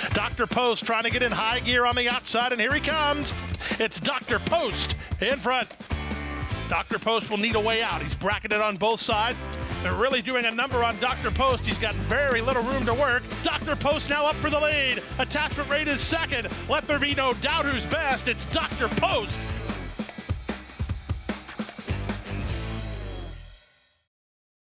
Dr. Post trying to get in high gear on the outside, and here he comes. It's Dr. Post in front. Dr. Post will need a way out. He's bracketed on both sides. They're really doing a number on Dr. Post. He's got very little room to work. Dr. Post now up for the lead. Attachment rate is second. Let there be no doubt who's best. It's Dr. Post.